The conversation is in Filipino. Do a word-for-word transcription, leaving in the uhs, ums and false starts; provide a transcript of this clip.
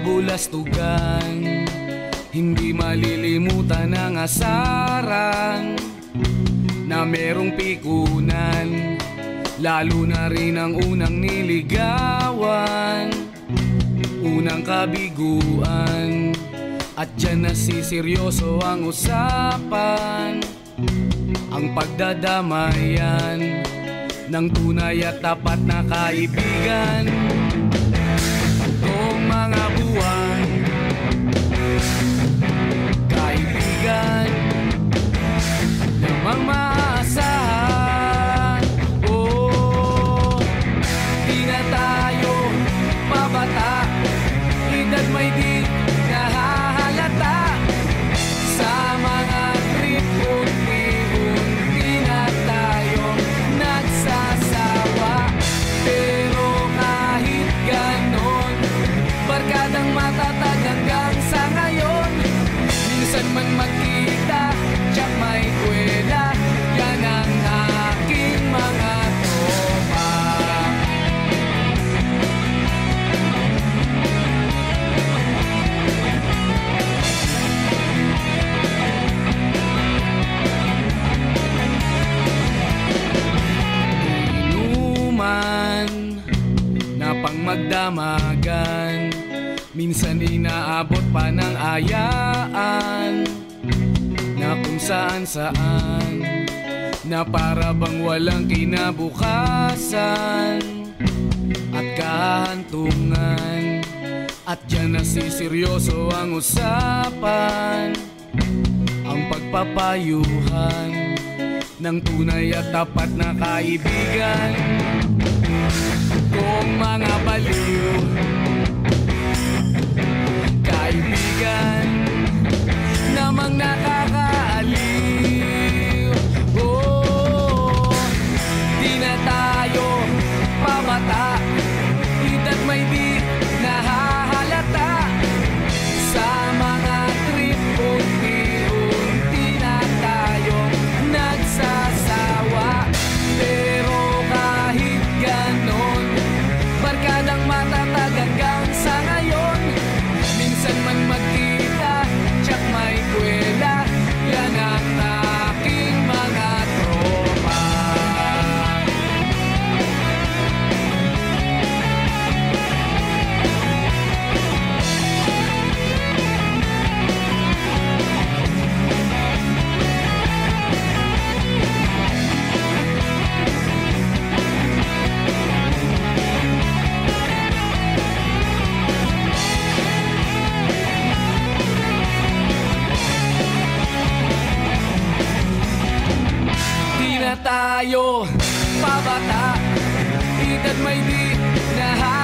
kabulastugan, hindi malilimutan ang asaran na merong pikunan, lalo na rin ang unang niligawan, unang kabiguan. At dyan nasiseryoso ang usapan, ang pagdadamayan ng tunay at tapat na kaibigan. Kung mga buwan, kaibigan namang maaasahan. Oh, di na tayo pabata, edad may di nahahalata. Sa mga trip unti-unti na tayong nagsasawa. Pero kahit ganon, barkadang matatag hanggang sa ngayon. Minsan man magkita, tiyak may kwela, yan ang aking mga tropa. Inuman na pang magdamagan, minsan inaabot pa ng ayaan, na kung saan saan, na para bang walang kinabukasan at kahantungan. At dyan nasiseryoso ang usapan, ang pagpapayuhan ng tunay at tapat na kaibigan. Kung mga baliw, kaibigan namang nakakaaliw. Oh, di na tayo pabata, edad may di nahahalata. Sa mga trip unti-unti na tayong nagsasawa. Pero kahit ganon, barkadang matatag hanggang sa ngayon. Minsan man magkita, tiyak may kwela, yan ang aking mga tropa. Di na tayo pabata, edad may di nahahalata.